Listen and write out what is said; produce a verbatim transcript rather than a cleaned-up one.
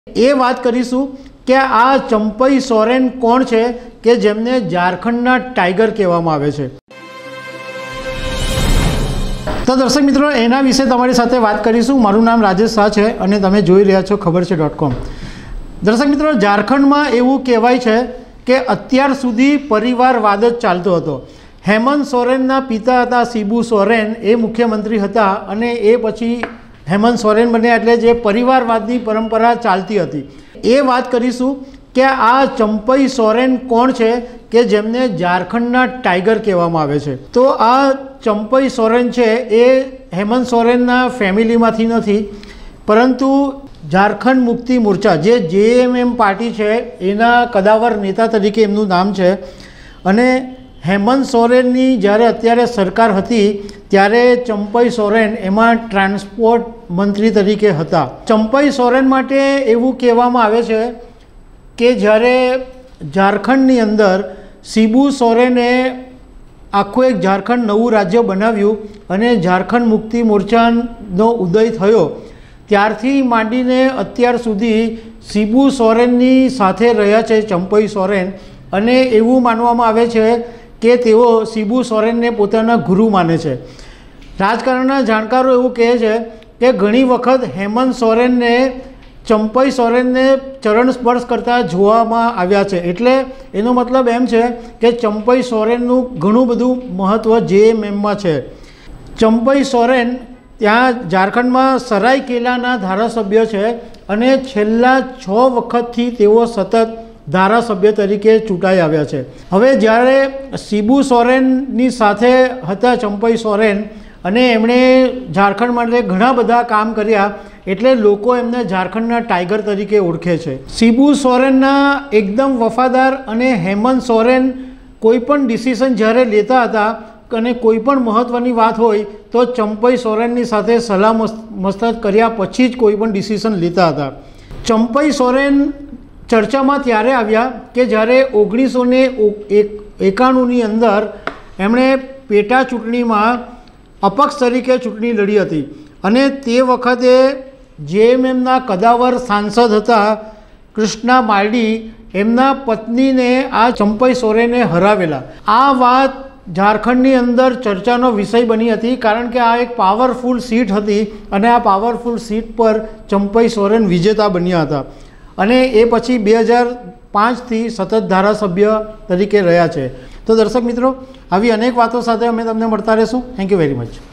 એ વાત કરીશું કે આ ચંપઈ સોરેન કોણ છે કે જેમને ઝારખંડના ટાઈગર કહેવામાં આવે છે। તો દર્શક મિત્રો, એના વિશે તમારી સાથે વાત કરીશું। મારું નામ રાજેશ શાહ છે અને તમે જોઈ રહ્યા છો ખબર છે ડોટ કોમ। દર્શક મિત્રો, ઝારખંડમાં એવું કહેવાય છે કે અત્યાર સુધી પરિવારવાદ જ ચાલતો હતો। હેમંત સોરેનના પિતા હતા શિબુ સોરેન, એ મુખ્યમંત્રી હતા અને એ પછી હેમંત સોરેન બન્યા, એટલે જે પરિવારવાદની પરંપરા ચાલતી હતી। એ વાત કરીશું કે આ ચંપઈ સોરેન કોણ છે કે જેમને ઝારખંડના ટાઈગર કહેવામાં આવે છે। તો આ ચંપઈ સોરેન છે એ હેમંત સોરેનના ફેમિલીમાંથી નથી, પરંતુ ઝારખંડ મુક્તિ મોરચા જે જે એમ એમ પાર્ટી છે એના કદાવર નેતા તરીકે એમનું નામ છે। અને હેમંત સોરેનની જ્યારે અત્યારે સરકાર હતી ત્યારે ચંપઈ સોરેન એમાં ટ્રાન્સપોર્ટ મંત્રી તરીકે હતા। ચંપઈ સોરેન માટે એવું કહેવામાં આવે છે કે જ્યારે ઝારખંડની અંદર શિબુ સોરેને આખું એક ઝારખંડ નવું રાજ્ય બનાવ્યું અને ઝારખંડ મુક્તિ મોરચાનો ઉદય થયો, ત્યારથી માંડીને અત્યાર સુધી શિબુ સોરેનની સાથે રહ્યા છે ચંપઈ સોરેન। અને એવું માનવામાં આવે છે કે તેઓ શિબુ સોરેનને પોતાના ગુરુ માને છે। રાજકારણના જાણકારો એવું કહે છે કે ઘણી વખત હેમંત સોરેનને ચંપઈ સોરેનને ચરણ સ્પર્શ કરતા જોવામાં આવ્યા છે। એટલે એનો મતલબ એમ છે કે ચંપઈ સોરેનનું ઘણું બધું મહત્ત્વ જે એમ એમમાં છે। ચંપઈ સોરેન ત્યાં ઝારખંડમાં સરાયકેલાના ધારાસભ્ય છે અને છેલ્લા છ વખતથી તેઓ સતત ધારાસભ્ય તરીકે ચૂંટાઈ આવ્યા છે। હવે જ્યારે શિબુ સોરેનની સાથે હતા ચંપઈ સોરેન અને એમણે ઝારખંડ માટે ઘણા બધા કામ કર્યા, એટલે લોકો એમને ઝારખંડના ટાઈગર તરીકે ઓળખે છે। શિબુ સોરેનના એકદમ વફાદાર અને હેમંત સોરેન કોઈ પણ ડિસિઝન જ્યારે લેતા હતા અને કોઈ પણ મહત્ત્વની વાત હોય તો ચંપઈ સોરેનની સાથે સલાહ મસલત કર્યા પછી જ કોઈ પણ ડિસિઝન લેતા હતા। ચંપઈ સોરેન ચર્ચામાં ત્યારે આવ્યા કે જ્યારે ઓગણીસો ને એકાણુંની અંદર એમણે પેટા ચૂંટણીમાં અપક્ષ તરીકે ચૂંટણી લડી હતી અને તે વખતે જે એમ એમના કદાવર સાંસદ હતા કૃષ્ણા માર્ડી, એમના પત્નીને આ ચંપઈ સોરેને હરાવેલા। આ વાત ઝારખંડની અંદર ચર્ચાનો વિષય બની હતી, કારણ કે આ એક પાવરફુલ સીટ હતી અને આ પાવરફુલ સીટ પર ચંપઈ સોરેન વિજેતા બન્યા હતા અને એ પછી બે હજાર પાંચથી સતત ધારાસભ્ય તરીકે રહ્યા છે। તો દર્શક મિત્રો, આવી અનેક વાતો સાથે અમે તમને મળતા રહીશું। Thank you very much.